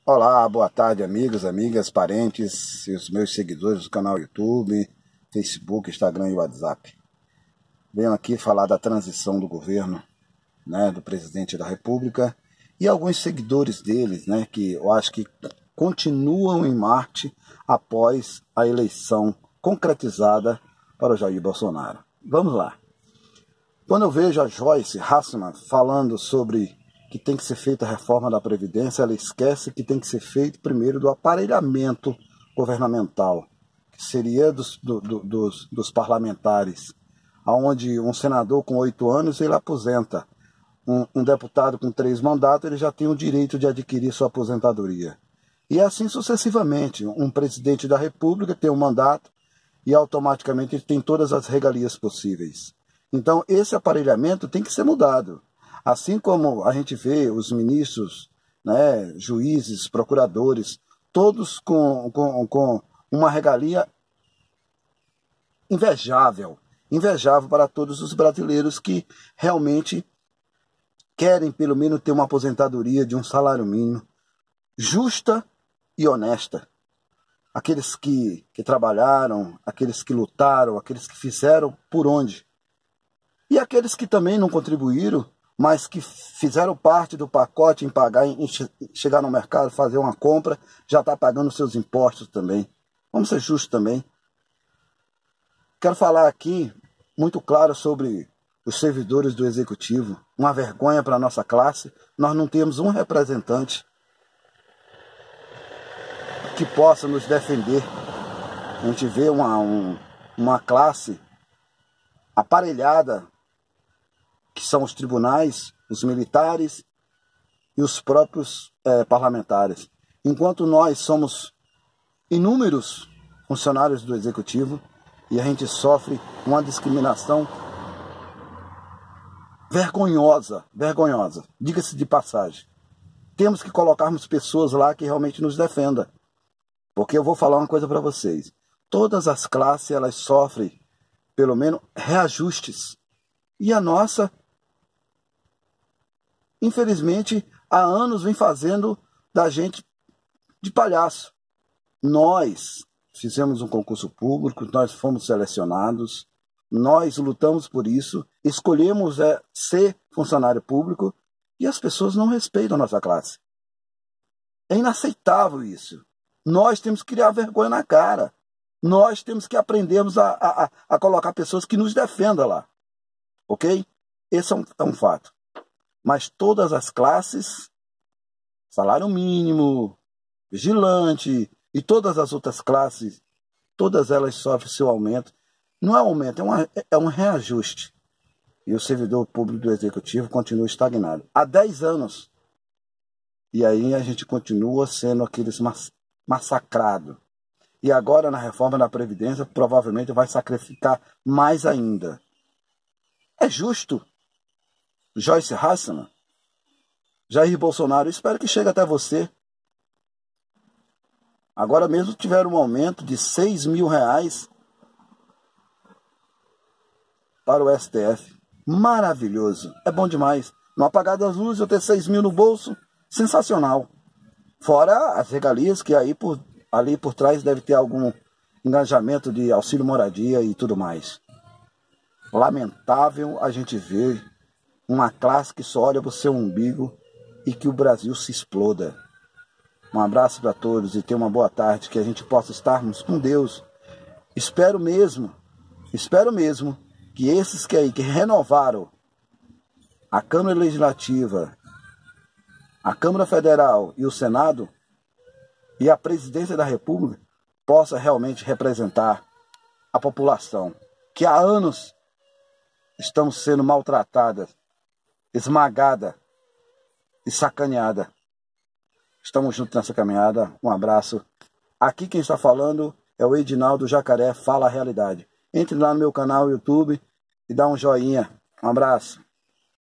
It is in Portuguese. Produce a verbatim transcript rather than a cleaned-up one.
Olá, boa tarde, amigos, amigas, parentes e os meus seguidores do canal YouTube, Facebook, Instagram e WhatsApp. Venho aqui falar da transição do governo, né, do presidente da República e alguns seguidores deles, né, que eu acho que continuam em Marte após a eleição concretizada para o Jair Bolsonaro. Vamos lá. Quando eu vejo a Joyce Hasselman falando sobre que tem que ser feita a reforma da Previdência, ela esquece que tem que ser feito primeiro do aparelhamento governamental, que seria dos, do, do, dos, dos parlamentares, onde um senador com oito anos ele aposenta, um, um deputado com três mandatos ele já tem o direito de adquirir sua aposentadoria. E assim sucessivamente, um presidente da República tem um mandato e automaticamente ele tem todas as regalias possíveis. Então esse aparelhamento tem que ser mudado. Assim como a gente vê os ministros, né, juízes, procuradores, todos com, com, com uma regalia invejável, invejável para todos os brasileiros que realmente querem pelo menos ter uma aposentadoria de um salário mínimo, justa e honesta. Aqueles que, que trabalharam, aqueles que lutaram, aqueles que fizeram por onde. E aqueles que também não contribuíram, mas que fizeram parte do pacote em pagar, em chegar no mercado, fazer uma compra, já está pagando seus impostos também. Vamos ser justos também. Quero falar aqui muito claro sobre os servidores do Executivo. Uma vergonha para a nossa classe. Nós não temos um representante que possa nos defender. A gente vê uma, um, uma classe aparelhada, que são os tribunais, os militares e os próprios é, parlamentares. Enquanto nós somos inúmeros funcionários do Executivo e a gente sofre uma discriminação vergonhosa, vergonhosa, diga-se de passagem. Temos que colocarmos pessoas lá que realmente nos defendam. Porque eu vou falar uma coisa para vocês. Todas as classes elas sofrem, pelo menos, reajustes. E a nossa, infelizmente, há anos vem fazendo da gente de palhaço. Nós fizemos um concurso público, nós fomos selecionados, nós lutamos por isso, escolhemos é, ser funcionário público e as pessoas não respeitam a nossa classe. É inaceitável isso. Nós temos que criar vergonha na cara. Nós temos que aprendermos a, a, a colocar pessoas que nos defendam lá. Ok? Esse é um, é um fato. Mas todas as classes, salário mínimo, vigilante e todas as outras classes, todas elas sofrem seu aumento. Não é um aumento, é, uma, é um reajuste. E o servidor público do Executivo continua estagnado. Há dez anos. E aí a gente continua sendo aqueles massacrados. E agora na reforma da Previdência provavelmente vai sacrificar mais ainda. É justo? Joyce Hasselman, Jair Bolsonaro, espero que chegue até você. Agora mesmo tiveram um aumento de seis mil reais para o S T F. Maravilhoso, é bom demais. No apagar das luzes eu ter seis mil no bolso, sensacional. Fora as regalias que aí por, ali por trás deve ter algum engajamento de auxílio moradia e tudo mais. Lamentável a gente ver uma classe que só olha para o seu umbigo e que o Brasil se exploda. Um abraço para todos e tenha uma boa tarde, que a gente possa estarmos com Deus. Espero mesmo, espero mesmo que esses que aí que renovaram a Câmara Legislativa, a Câmara Federal e o Senado e a Presidência da República possa realmente representar a população, que há anos estamos sendo maltratadas, esmagada e sacaneada. Estamos juntos nessa caminhada. Um abraço. Aqui quem está falando é o Edinaldo Jacaré Fala a Realidade. Entre lá no meu canal YouTube e dá um joinha. Um abraço.